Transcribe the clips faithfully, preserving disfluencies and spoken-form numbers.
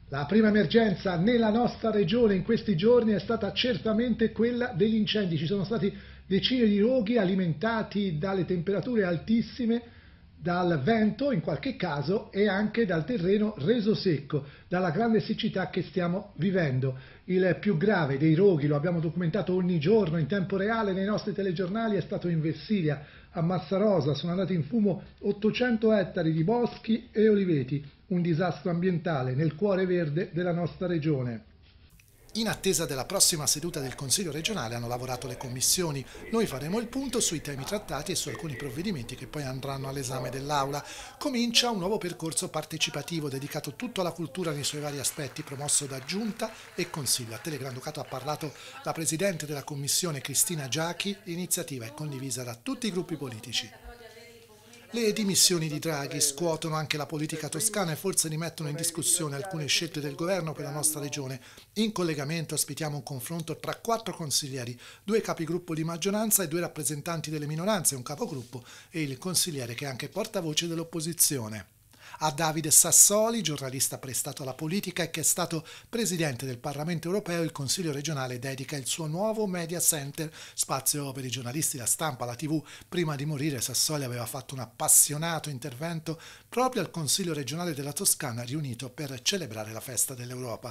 La prima emergenza nella nostra regione in questi giorni è stata certamente quella degli incendi. Ci sono stati decine di roghi alimentati dalle temperature altissime, dal vento in qualche caso e anche dal terreno reso secco, dalla grande siccità che stiamo vivendo. Il più grave dei roghi, lo abbiamo documentato ogni giorno in tempo reale nei nostri telegiornali, è stato in Versilia, a Massarosa. Sono andati in fumo ottocento ettari di boschi e oliveti, un disastro ambientale nel cuore verde della nostra regione. In attesa della prossima seduta del Consiglio regionale hanno lavorato le commissioni. Noi faremo il punto sui temi trattati e su alcuni provvedimenti che poi andranno all'esame dell'Aula. Comincia un nuovo percorso partecipativo dedicato tutto alla cultura nei suoi vari aspetti, promosso da Giunta e Consiglio. A Telegranducato ha parlato la Presidente della Commissione Cristina Giachi. L'iniziativa è condivisa da tutti i gruppi politici. Le dimissioni di Draghi scuotono anche la politica toscana e forse rimettono in discussione alcune scelte del governo per la nostra regione. In collegamento ospitiamo un confronto tra quattro consiglieri, due capigruppo di maggioranza e due rappresentanti delle minoranze, un capogruppo e il consigliere che è anche portavoce dell'opposizione. A Davide Sassoli, giornalista prestato alla politica e che è stato presidente del Parlamento europeo, il Consiglio regionale dedica il suo nuovo media center, spazio per i giornalisti, la stampa, la tivù. Prima di morire Sassoli aveva fatto un appassionato intervento proprio al Consiglio regionale della Toscana, riunito per celebrare la festa dell'Europa.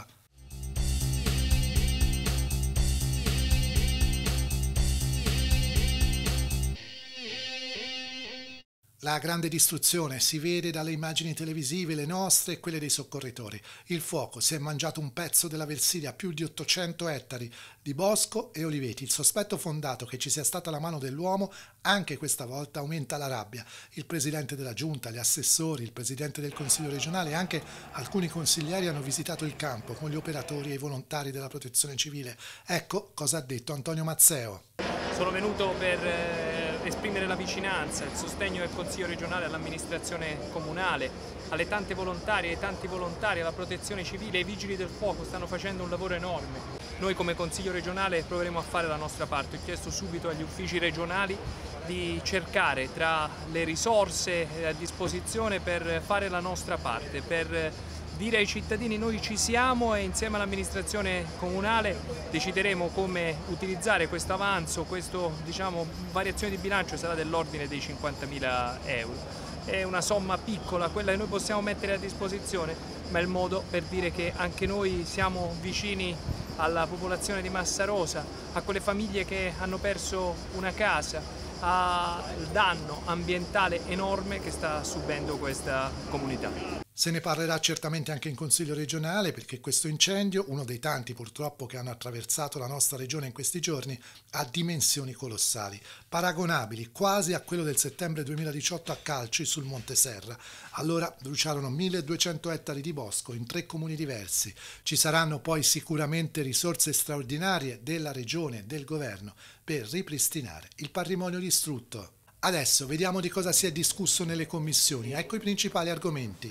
La grande distruzione si vede dalle immagini televisive, le nostre e quelle dei soccorritori. Il fuoco si è mangiato un pezzo della Versilia, più di ottocento ettari di bosco e oliveti. Il sospetto fondato che ci sia stata la mano dell'uomo anche questa volta aumenta la rabbia. Il presidente della giunta, gli assessori, il presidente del consiglio regionale e anche alcuni consiglieri hanno visitato il campo con gli operatori e i volontari della protezione civile. Ecco cosa ha detto Antonio Mazzeo. Sono venuto per eh, esprimere la vicinanza, il sostegno del Consiglio regionale all'amministrazione comunale, alle tante volontarie, ai tanti volontari, alla protezione civile, ai vigili del fuoco, stanno facendo un lavoro enorme. Noi come Consiglio regionale proveremo a fare la nostra parte. Ho chiesto subito agli uffici regionali di cercare tra le risorse a disposizione per fare la nostra parte, per dire ai cittadini noi ci siamo e insieme all'amministrazione comunale decideremo come utilizzare questo avanzo, questa diciamo, variazione di bilancio sarà dell'ordine dei cinquantamila euro. È una somma piccola quella che noi possiamo mettere a disposizione, ma è il modo per dire che anche noi siamo vicini alla popolazione di Massarosa, a quelle famiglie che hanno perso una casa, al danno ambientale enorme che sta subendo questa comunità. Se ne parlerà certamente anche in Consiglio regionale perché questo incendio, uno dei tanti purtroppo che hanno attraversato la nostra regione in questi giorni, ha dimensioni colossali, paragonabili quasi a quello del settembre duemiladiciotto a Calci sul Monte Serra. Allora bruciarono milleduecento ettari di bosco in tre comuni diversi. Ci saranno poi sicuramente risorse straordinarie della regione e del governo per ripristinare il patrimonio distrutto. Adesso vediamo di cosa si è discusso nelle commissioni. Ecco i principali argomenti.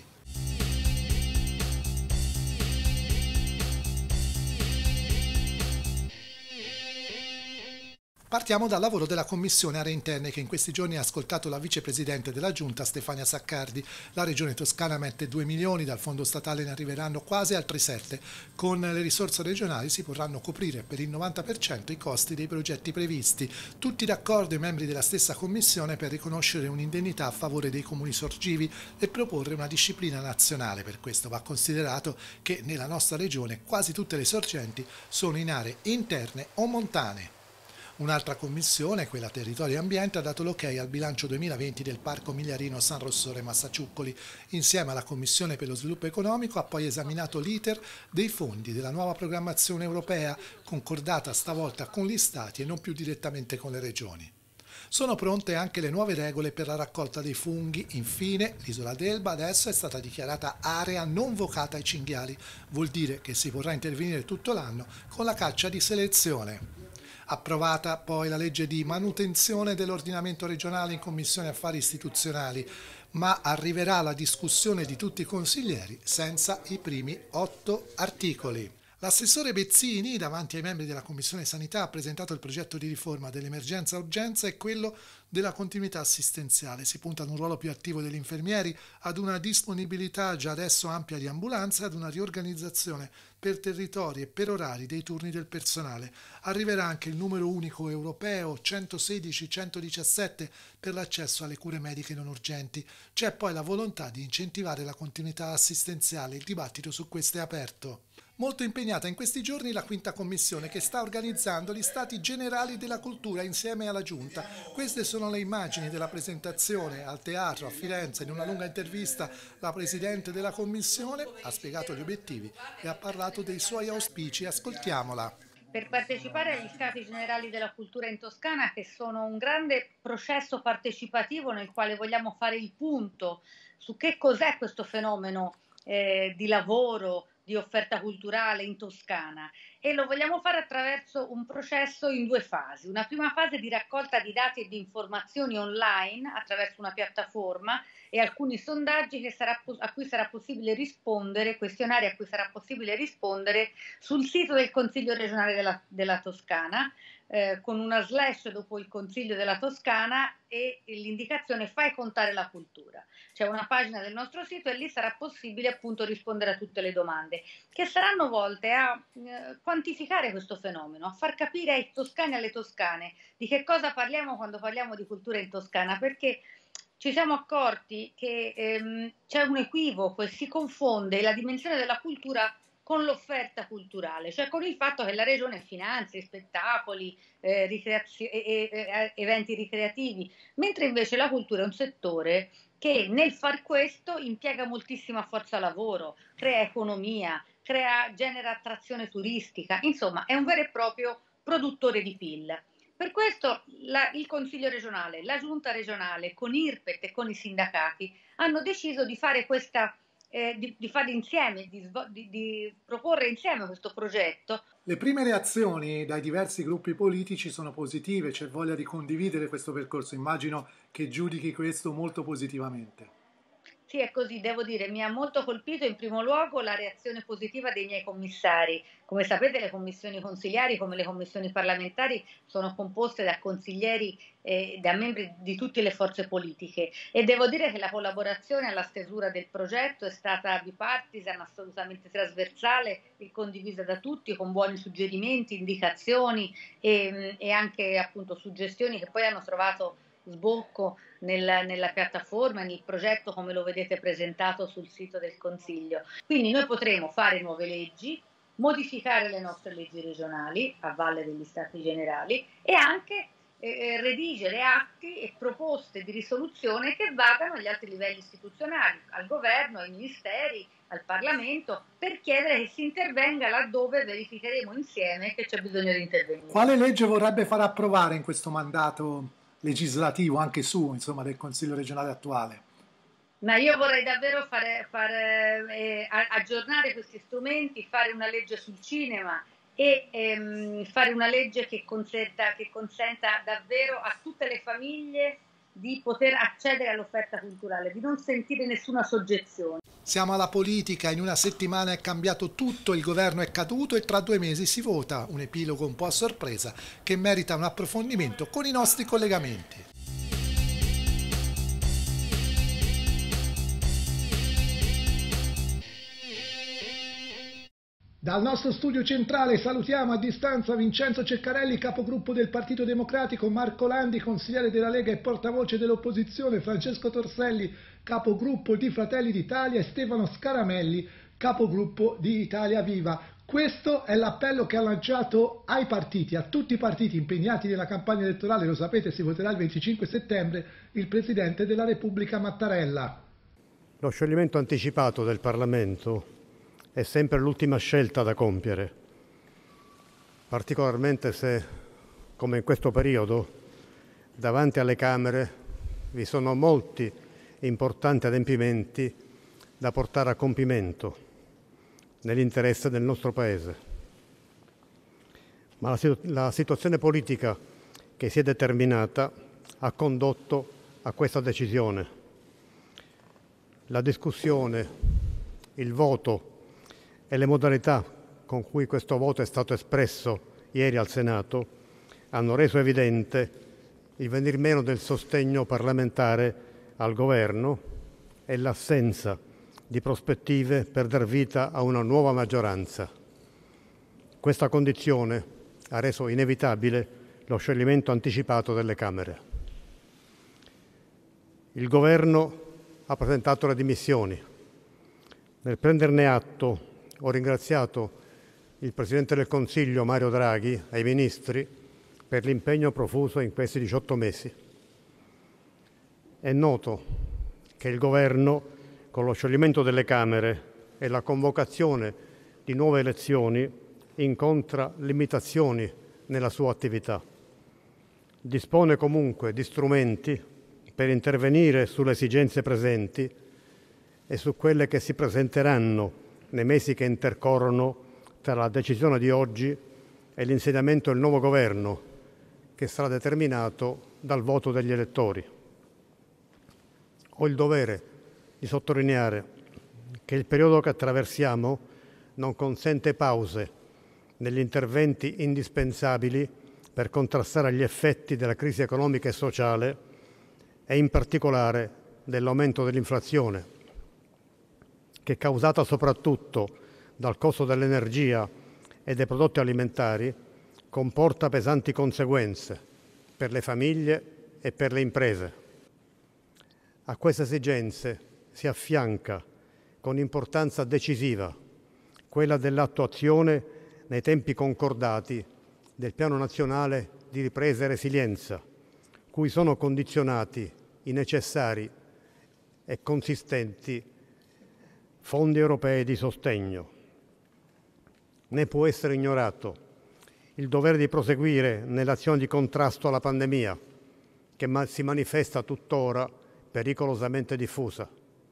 Partiamo dal lavoro della Commissione Aree Interne che in questi giorni ha ascoltato la vicepresidente della Giunta Stefania Saccardi. La Regione Toscana mette due milioni, dal fondo statale ne arriveranno quasi altri sette. Con le risorse regionali si potranno coprire per il novanta per cento i costi dei progetti previsti. Tutti d'accordo i membri della stessa Commissione per riconoscere un'indennità a favore dei comuni sorgivi e proporre una disciplina nazionale. Per questo va considerato che nella nostra regione quasi tutte le sorgenti sono in aree interne o montane. Un'altra commissione, quella Territorio e Ambiente, ha dato l'ok al bilancio duemilaventi del Parco Migliarino San Rossore Massaciuccoli. Insieme alla Commissione per lo Sviluppo Economico ha poi esaminato l'iter dei fondi della nuova programmazione europea, concordata stavolta con gli Stati e non più direttamente con le regioni. Sono pronte anche le nuove regole per la raccolta dei funghi. Infine, l'isola d'Elba adesso è stata dichiarata area non vocata ai cinghiali. Vuol dire che si potrà intervenire tutto l'anno con la caccia di selezione. Approvata poi la legge di manutenzione dell'ordinamento regionale in Commissione Affari Istituzionali, ma arriverà la discussione di tutti i consiglieri senza i primi otto articoli. L'assessore Bezzini, davanti ai membri della Commissione Sanità, ha presentato il progetto di riforma dell'emergenza-urgenza e quello della continuità assistenziale. Si punta ad un ruolo più attivo degli infermieri, ad una disponibilità già adesso ampia di ambulanze, ad una riorganizzazione per territori e per orari dei turni del personale. Arriverà anche il numero unico europeo centosedici centodiciassette per l'accesso alle cure mediche non urgenti. C'è poi la volontà di incentivare la continuità assistenziale. Il dibattito su questo è aperto. Molto impegnata in questi giorni la quinta commissione che sta organizzando gli stati generali della cultura insieme alla Giunta. Queste sono le immagini della presentazione al teatro a Firenze. In una lunga intervista la Presidente della commissione ha spiegato gli obiettivi e ha parlato dei suoi auspici. Ascoltiamola. Per partecipare agli Stati Generali della Cultura in Toscana, che sono un grande processo partecipativo nel quale vogliamo fare il punto su che cos'è questo fenomeno eh, di lavoro, di offerta culturale in Toscana, e lo vogliamo fare attraverso un processo in due fasi. Una prima fase di raccolta di dati e di informazioni online attraverso una piattaforma e alcuni sondaggi che sarà, a cui sarà possibile rispondere, questionari a cui sarà possibile rispondere sul sito del Consiglio regionale della, della Toscana, eh, con una slash dopo il Consiglio della Toscana e l'indicazione fai contare la cultura. C'è una pagina del nostro sito e lì sarà possibile appunto rispondere a tutte le domande che saranno volte a eh, quantificare questo fenomeno, a far capire ai toscani e alle toscane di che cosa parliamo quando parliamo di cultura in Toscana, perché ci siamo accorti che ehm, c'è un equivoco e si confonde la dimensione della cultura con l'offerta culturale, cioè con il fatto che la regione finanzia spettacoli, eh, ricreazio- e, e, eventi ricreativi, mentre invece la cultura è un settore che nel far questo impiega moltissima forza lavoro, crea economia, crea, genera attrazione turistica, insomma è un vero e proprio produttore di P I L. Per questo la, il Consiglio regionale, la Giunta regionale, con I R P E T e con i sindacati hanno deciso di fare questa Eh, di, di fare insieme, di, di, di proporre insieme questo progetto. Le prime reazioni dai diversi gruppi politici sono positive, c'è voglia di condividere questo percorso. Immagino che giudichi questo molto positivamente. Sì, è così, devo dire, mi ha molto colpito in primo luogo la reazione positiva dei miei commissari. Come sapete, le commissioni consiliari, come le commissioni parlamentari, sono composte da consiglieri e da membri di tutte le forze politiche e devo dire che la collaborazione alla stesura del progetto è stata bipartisan, assolutamente trasversale e condivisa da tutti, con buoni suggerimenti, indicazioni e, e anche appunto suggestioni che poi hanno trovato sbocco nella, nella piattaforma, nel progetto come lo vedete presentato sul sito del Consiglio. Quindi noi potremo fare nuove leggi, modificare le nostre leggi regionali a valle degli Stati Generali e anche eh, redigere atti e proposte di risoluzione che vadano agli altri livelli istituzionali, al governo, ai ministeri, al Parlamento, per chiedere che si intervenga laddove verificheremo insieme che c'è bisogno di intervenire. Quale legge vorrebbe far approvare in questo mandato legislativo, anche su, insomma, del Consiglio regionale attuale? Ma io vorrei davvero fare, fare, eh, aggiornare questi strumenti, fare una legge sul cinema e ehm, fare una legge che consenta, che consenta davvero a tutte le famiglie di poter accedere all'offerta culturale, di non sentire nessuna soggezione. Siamo alla politica, in una settimana è cambiato tutto, il governo è caduto e tra due mesi si vota, un epilogo un po' a sorpresa che merita un approfondimento con i nostri collegamenti. Dal nostro studio centrale salutiamo a distanza Vincenzo Ceccarelli, capogruppo del Partito Democratico, Marco Landi, consigliere della Lega e portavoce dell'opposizione, Francesco Torselli, capogruppo di Fratelli d'Italia e Stefano Scaramelli, capogruppo di Italia Viva. Questo è l'appello che ha lanciato ai partiti, a tutti i partiti impegnati nella campagna elettorale, lo sapete si voterà il venticinque settembre, il Presidente della Repubblica Mattarella. Lo scioglimento anticipato del Parlamento è sempre l'ultima scelta da compiere, particolarmente se, come in questo periodo, davanti alle Camere vi sono molti importanti adempimenti da portare a compimento nell'interesse del nostro Paese. Ma la, situ- la situazione politica che si è determinata ha condotto a questa decisione. La discussione, il voto e le modalità con cui questo voto è stato espresso ieri al Senato hanno reso evidente il venir meno del sostegno parlamentare al governo e l'assenza di prospettive per dar vita a una nuova maggioranza. Questa condizione ha reso inevitabile lo scioglimento anticipato delle Camere. Il governo ha presentato le dimissioni. Nel prenderne atto ho ringraziato il Presidente del Consiglio Mario Draghi e i ministri per l'impegno profuso in questi diciotto mesi. È noto che il governo, con lo scioglimento delle Camere e la convocazione di nuove elezioni, incontra limitazioni nella sua attività. Dispone comunque di strumenti per intervenire sulle esigenze presenti e su quelle che si presenteranno nei mesi che intercorrono tra la decisione di oggi e l'insediamento del nuovo governo, che sarà determinato dal voto degli elettori. Ho il dovere di sottolineare che il periodo che attraversiamo non consente pause negli interventi indispensabili per contrastare gli effetti della crisi economica e sociale e in particolare dell'aumento dell'inflazione, che è causata soprattutto dal costo dell'energia e dei prodotti alimentari, comporta pesanti conseguenze per le famiglie e per le imprese. A queste esigenze si affianca con importanza decisiva quella dell'attuazione nei tempi concordati del Piano Nazionale di Ripresa e Resilienza, cui sono condizionati i necessari e consistenti fondi europei di sostegno. Ne può essere ignorato il dovere di proseguire nell'azione di contrasto alla pandemia, che si manifesta tuttora pericolosamente diffusa.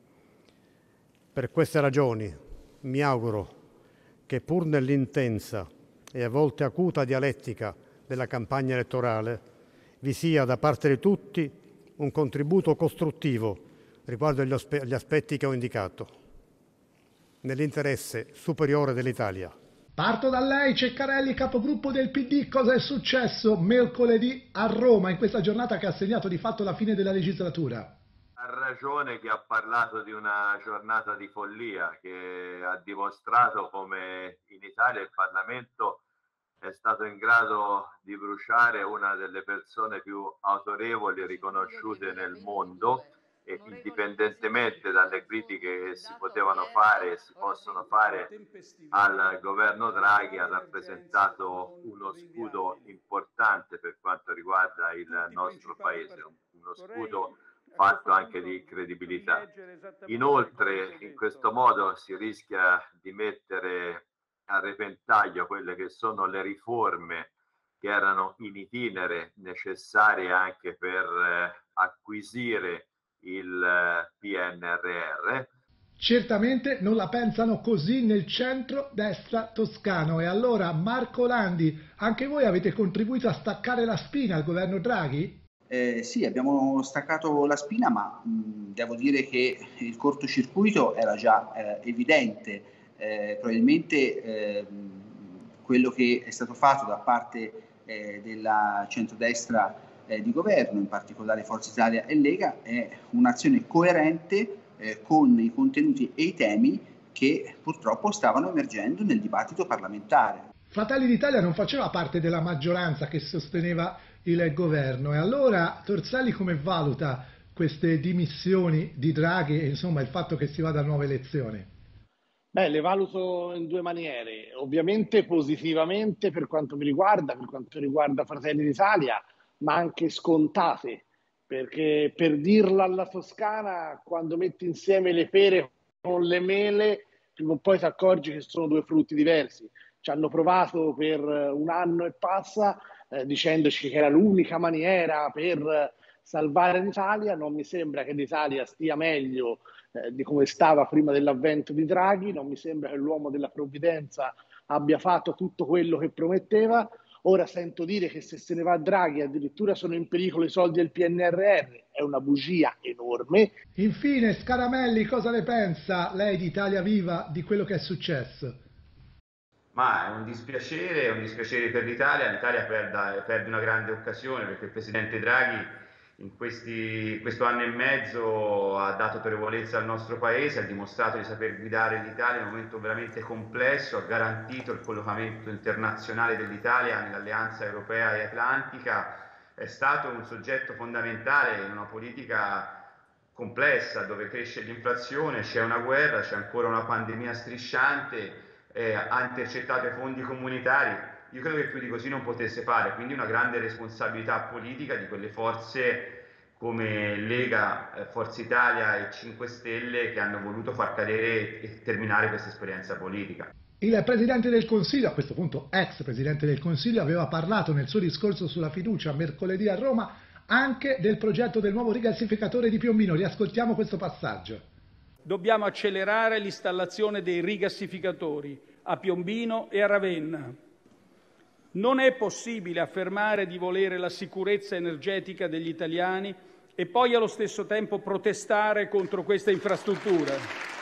Per queste ragioni mi auguro che, pur nell'intensa e a volte acuta dialettica della campagna elettorale, vi sia da parte di tutti un contributo costruttivo riguardo agli, aspe- agli aspetti che ho indicato, nell'interesse superiore dell'Italia. Parto da lei, Ceccarelli, capogruppo del P D. Cosa è successo mercoledì a Roma, in questa giornata che ha segnato di fatto la fine della legislatura? Ha ragione chi ha parlato di una giornata di follia, che ha dimostrato come in Italia il Parlamento è stato in grado di bruciare una delle persone più autorevoli e riconosciute nel mondo, e indipendentemente dalle critiche che si potevano fare e si possono fare al governo Draghi, ha rappresentato uno scudo importante per quanto riguarda il nostro paese, uno scudo fatto anche di credibilità. Inoltre, in questo modo si rischia di mettere a repentaglio quelle che sono le riforme che erano in itinere, necessarie anche per eh, acquisire il eh, P N R R. Certamente non la pensano così nel centro-destra toscano. E allora, Marco Landi, anche voi avete contribuito a staccare la spina al governo Draghi? Eh, sì, abbiamo staccato la spina, ma mh, devo dire che il cortocircuito era già eh, evidente. Eh, probabilmente eh, quello che è stato fatto da parte eh, della centrodestra eh, di governo, in particolare Forza Italia e Lega, è un'azione coerente eh, con i contenuti e i temi che purtroppo stavano emergendo nel dibattito parlamentare. Fratelli d'Italia non faceva parte della maggioranza che sosteneva il governo, e allora Torselli come valuta queste dimissioni di Draghi e insomma il fatto che si vada a nuove elezioni? Beh, le valuto in due maniere, ovviamente positivamente per quanto mi riguarda, per quanto riguarda Fratelli d'Italia, ma anche scontate, perché per dirla alla toscana, quando metti insieme le pere con le mele, prima o poi ti accorgi che sono due frutti diversi. Ci hanno provato per un anno e passa, eh, dicendoci che era l'unica maniera per salvare l'Italia. Non mi sembra che l'Italia stia meglio eh, di come stava prima dell'avvento di Draghi, non mi sembra che l'uomo della provvidenza abbia fatto tutto quello che prometteva. Ora sento dire che se se ne va Draghi addirittura sono in pericolo i soldi del P N R R, è una bugia enorme. Infine, Scaramelli, cosa ne pensa lei di Italia Viva di quello che è successo? Ma è un dispiacere, è un dispiacere per l'Italia. L'Italia perda, perde una grande occasione, perché il presidente Draghi in questi, questo anno e mezzo ha dato autorevolezza al nostro paese, ha dimostrato di saper guidare l'Italia in un momento veramente complesso, ha garantito il collocamento internazionale dell'Italia nell'alleanza europea e atlantica, è stato un soggetto fondamentale in una politica complessa dove cresce l'inflazione, c'è una guerra, c'è ancora una pandemia strisciante, eh, ha intercettato i fondi comunitari. Io credo che più di così non potesse fare, quindi una grande responsabilità politica di quelle forze come Lega, eh, Forza Italia e cinque Stelle che hanno voluto far cadere e terminare questa esperienza politica. Il Presidente del Consiglio, a questo punto ex Presidente del Consiglio, aveva parlato nel suo discorso sulla fiducia mercoledì a Roma anche del progetto del nuovo rigassificatore di Piombino. Riascoltiamo questo passaggio. Dobbiamo accelerare l'installazione dei rigassificatori a Piombino e a Ravenna. Non è possibile affermare di volere la sicurezza energetica degli italiani e poi allo stesso tempo protestare contro questa infrastruttura.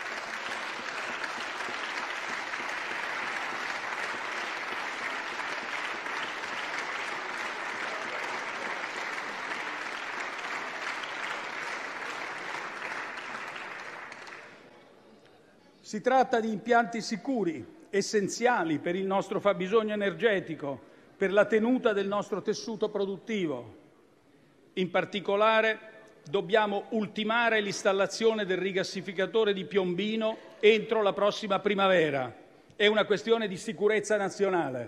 Si tratta di impianti sicuri, essenziali per il nostro fabbisogno energetico, per la tenuta del nostro tessuto produttivo. In particolare, dobbiamo ultimare l'installazione del rigassificatore di Piombino entro la prossima primavera. È una questione di sicurezza nazionale.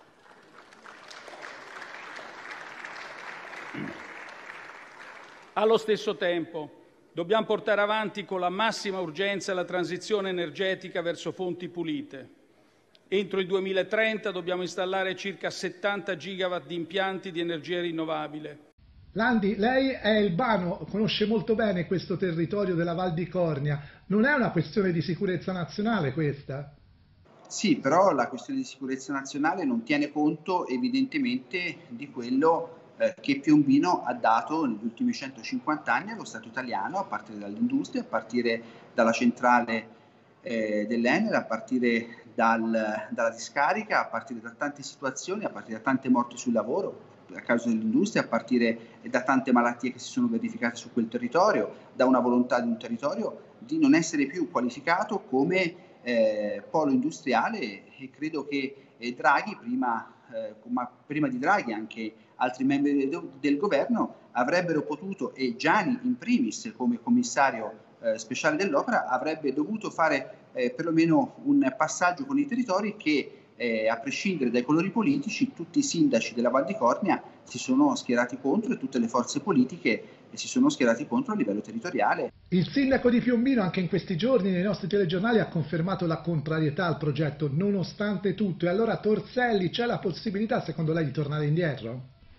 Allo stesso tempo, dobbiamo portare avanti con la massima urgenza la transizione energetica verso fonti pulite. Entro il duemilatrenta dobbiamo installare circa settanta gigawatt di impianti di energia rinnovabile. Landi, lei è ilbano, conosce molto bene questo territorio della Val di Cornia. Non è una questione di sicurezza nazionale questa? Sì, però la questione di sicurezza nazionale non tiene conto evidentemente di quello eh, che Piombino ha dato negli ultimi centocinquanta anni allo Stato italiano, a partire dall'industria, a partire dalla centrale eh, dell'Enel, a partire dal, dalla discarica, a partire da tante situazioni, a partire da tante morti sul lavoro a causa dell'industria, a partire da tante malattie che si sono verificate su quel territorio, da una volontà di un territorio di non essere più qualificato come eh, polo industriale, e credo che eh, Draghi, prima, eh, ma prima di Draghi anche altri membri del, del governo avrebbero potuto, e Gianni in primis come commissario eh, speciale dell'opera, avrebbe dovuto fare eh, perlomeno un passaggio con i territori che Eh, a prescindere dai colori politici, tutti i sindaci della Val di Cornia si sono schierati contro e tutte le forze politiche si sono schierati contro a livello territoriale. Il sindaco di Piombino anche in questi giorni nei nostri telegiornali ha confermato la contrarietà al progetto nonostante tutto. E allora, Torselli, c'è la possibilità secondo lei di tornare indietro?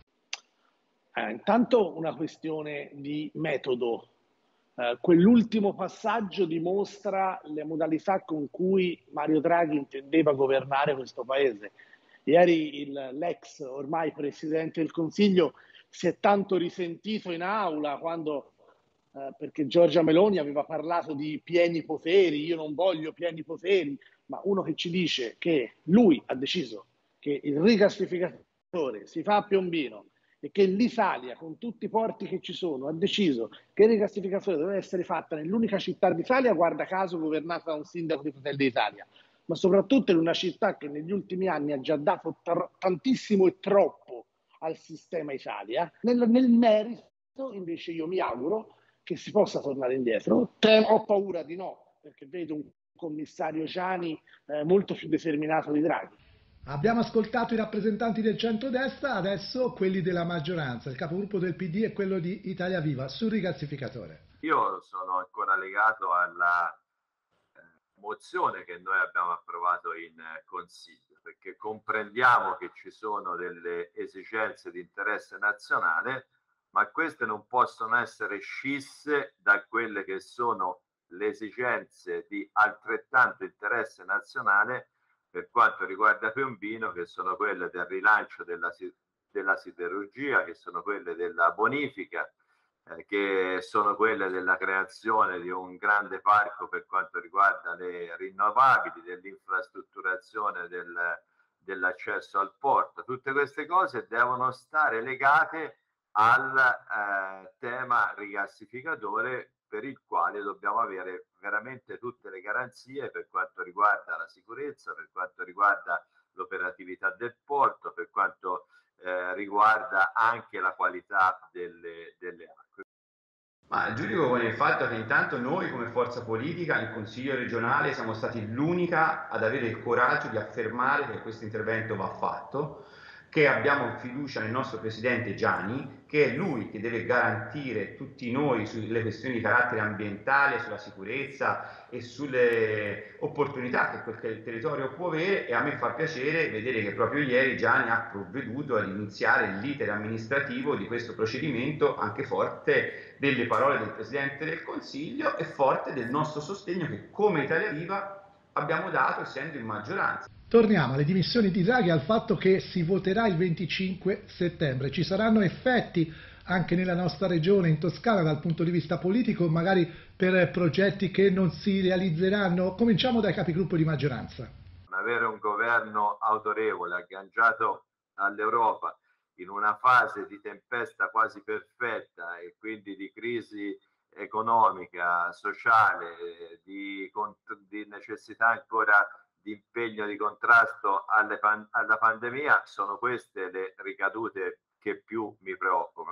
Eh, intanto una questione di metodo. Uh, quell'ultimo passaggio dimostra le modalità con cui Mario Draghi intendeva governare questo paese. Ieri il, l'ex ormai Presidente del Consiglio si è tanto risentito in aula quando, uh, perché Giorgia Meloni aveva parlato di pieni poteri. Io non voglio pieni poteri, ma uno che ci dice che lui ha deciso che il rigassificatore si fa a Piombino e che l'Italia, con tutti i porti che ci sono, ha deciso che il rigassificatore deve essere fatta nell'unica città d'Italia, guarda caso governata da un sindaco di Fratelli d'Italia, ma soprattutto in una città che negli ultimi anni ha già dato tar- tantissimo e troppo al sistema Italia. Nel, nel merito, invece, io mi auguro che si possa tornare indietro. Tem- ho paura di no, perché vedo un commissario Gianni eh, molto più determinato di Draghi. Abbiamo ascoltato i rappresentanti del centrodestra, adesso quelli della maggioranza, il capogruppo del P D e quello di Italia Viva, sul rigassificatore. Io sono ancora legato alla eh, mozione che noi abbiamo approvato in eh, Consiglio, perché comprendiamo che ci sono delle esigenze di interesse nazionale, ma queste non possono essere scisse da quelle che sono le esigenze di altrettanto interesse nazionale per quanto riguarda Piombino, che sono quelle del rilancio della, della siderurgia, che sono quelle della bonifica, eh, che sono quelle della creazione di un grande parco per quanto riguarda le rinnovabili, dell'infrastrutturazione del, dell'accesso al porto. Tutte queste cose devono stare legate al eh, tema rigassificatore, per il quale dobbiamo avere veramente tutte le garanzie per quanto riguarda la sicurezza, per quanto riguarda l'operatività del porto, per quanto eh, riguarda anche la qualità delle, delle acque. Ma giudico con il fatto che intanto noi come forza politica in Consiglio regionale siamo stati l'unica ad avere il coraggio di affermare che questo intervento va fatto, che abbiamo fiducia nel nostro Presidente Gianni, che è lui che deve garantire tutti noi sulle questioni di carattere ambientale, sulla sicurezza e sulle opportunità che quel territorio può avere, e a me fa piacere vedere che proprio ieri Gianni ha provveduto ad iniziare l'iter amministrativo di questo procedimento, anche forte delle parole del Presidente del Consiglio e forte del nostro sostegno che come Italia Viva abbiamo dato essendo in maggioranza. Torniamo alle dimissioni di Draghi e al fatto che si voterà il venticinque settembre. Ci saranno effetti anche nella nostra regione, in Toscana, dal punto di vista politico, magari per progetti che non si realizzeranno? Cominciamo dai capigruppo di maggioranza. Avere un governo autorevole, agganciato all'Europa, in una fase di tempesta quasi perfetta e quindi di crisi economica, sociale, di, di necessità ancora di impegno di contrasto alle pan- alla pandemia, sono queste le ricadute che più mi preoccupano.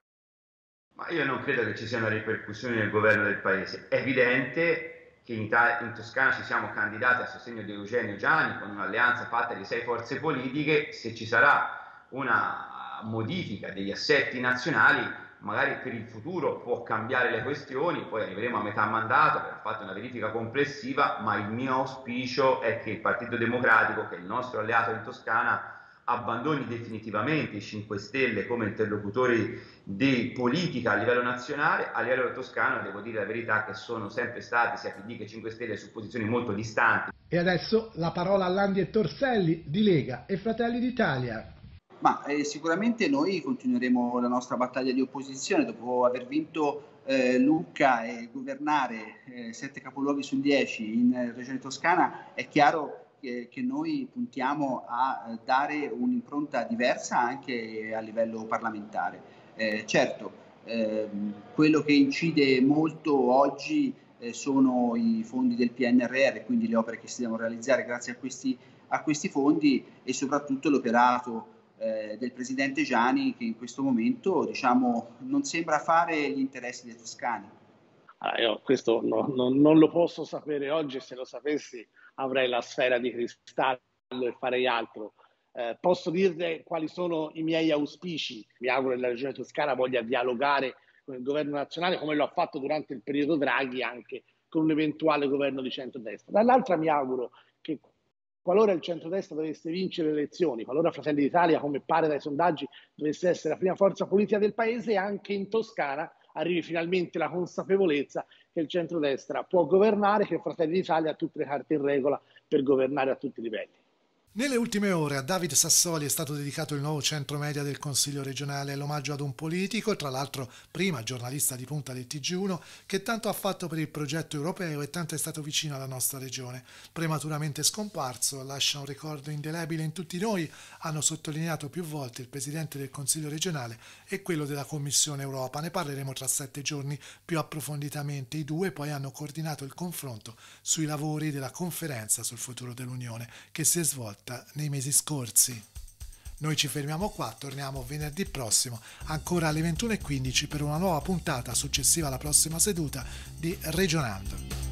Ma io non credo che ci siano ripercussioni nel governo del Paese. È evidente che in, Italia, in Toscana ci siamo candidati a sostegno di Eugenio Gianni con un'alleanza fatta di sei forze politiche. Se ci sarà una modifica degli assetti nazionali, magari per il futuro può cambiare le questioni, poi arriveremo a metà mandato, avrà fatto una verifica complessiva, ma il mio auspicio è che il Partito Democratico, che è il nostro alleato in Toscana, abbandoni definitivamente i cinque Stelle come interlocutori di politica a livello nazionale. A livello toscano devo dire la verità che sono sempre stati sia P D che cinque Stelle su posizioni molto distanti. E adesso la parola a Landi e Torselli di Lega e Fratelli d'Italia. Ma eh, sicuramente noi continueremo la nostra battaglia di opposizione dopo aver vinto eh, Lucca e governare eh, sette capoluoghi su dieci in eh, Regione Toscana. È chiaro che, che noi puntiamo a eh, dare un'impronta diversa anche a livello parlamentare. Eh, certo, eh, quello che incide molto oggi eh, sono i fondi del P N R R, quindi le opere che si devono realizzare grazie a questi, a questi fondi, e soprattutto l'operato del Presidente Gianni, che in questo momento diciamo non sembra fare gli interessi dei toscani. Allora, io questo no, no, non lo posso sapere oggi, se lo sapessi avrei la sfera di cristallo e farei altro. Eh, posso dirle quali sono i miei auspici. Mi auguro che la Regione Toscana voglia dialogare con il governo nazionale, come lo ha fatto durante il periodo Draghi, anche con un eventuale governo di centrodestra. Dall'altra mi auguro che qualora il centrodestra dovesse vincere le elezioni, qualora Fratelli d'Italia, come pare dai sondaggi, dovesse essere la prima forza politica del Paese, anche in Toscana arrivi finalmente la consapevolezza che il centrodestra può governare, che Fratelli d'Italia ha tutte le carte in regola per governare a tutti i livelli. Nelle ultime ore a Davide Sassoli è stato dedicato il nuovo centro media del Consiglio regionale, l'omaggio ad un politico, tra l'altro prima giornalista di punta del T G uno, che tanto ha fatto per il progetto europeo e tanto è stato vicino alla nostra regione. Prematuramente scomparso, lascia un ricordo indelebile in tutti noi, hanno sottolineato più volte il Presidente del Consiglio regionale e quello della Commissione Europa. Ne parleremo tra sette giorni più approfonditamente. I due poi hanno coordinato il confronto sui lavori della conferenza sul futuro dell'Unione, che si è svolta nei mesi scorsi. Noi ci fermiamo qua, torniamo venerdì prossimo ancora alle ventuno e quindici per una nuova puntata successiva alla prossima seduta di Regionando.